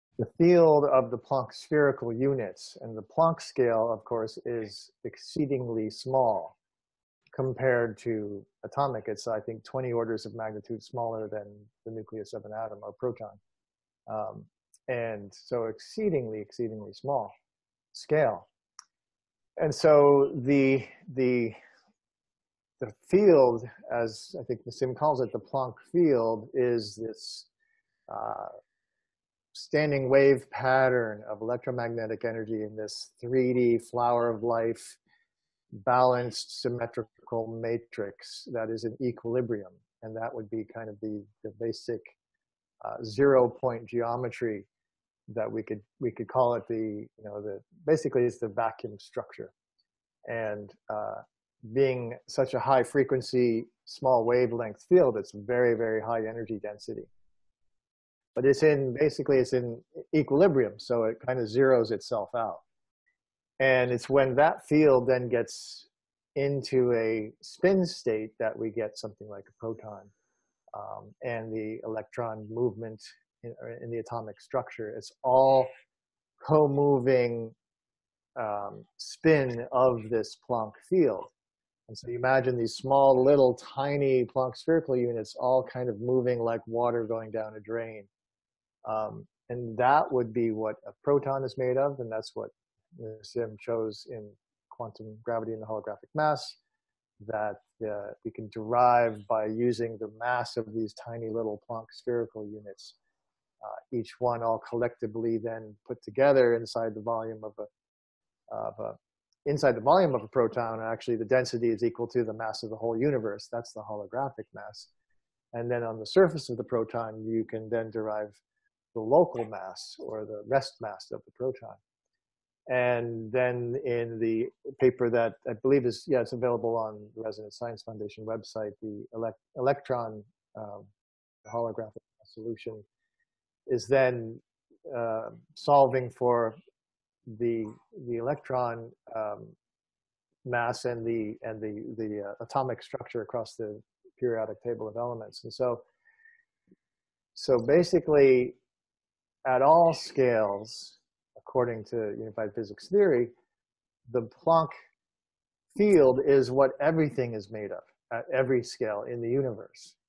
the field of the Planck spherical units. And the Planck scale, of course, is exceedingly small compared to atomic. It's, I think, 20 orders of magnitude smaller than the nucleus of an atom or proton. Um, and so exceedingly, exceedingly small scale. And so the field, as I think Nassim calls it, the Planck field, is this uh, standing wave pattern of electromagnetic energy in this 3D flower of life, balanced symmetrical matrix that is in equilibrium. And that would be kind of the basic 0 point geometry that we could call it basically it's the vacuum structure. And being such a high frequency, small wavelength field, it's very, very high energy density. But basically it's in equilibrium, so it kind of zeroes itself out. And it's when that field then gets into a spin state that we get something like a proton, and the electron movement in the atomic structure. It's all co-moving spin of this Planck field. And so you imagine these small, little, tiny Planck spherical units all kind of moving like water going down a drain. And that would be what a proton is made of, and that's what Nassim shows in Quantum Gravity and the Holographic Mass, that we can derive by using the mass of these tiny little Planck spherical units, each one all collectively then put together inside the volume of a proton. Actually, the density is equal to the mass of the whole universe. That's the holographic mass. And then on the surface of the proton, you can then derive the local mass or the rest mass of the proton. And then in the paper that I believe is, it's available on the Resonance Science Foundation website, the electron holographic solution is then solving for the electron mass and the atomic structure across the periodic table of elements. And so basically, at all scales, according to unified physics theory, the Planck field is what everything is made of at every scale in the universe.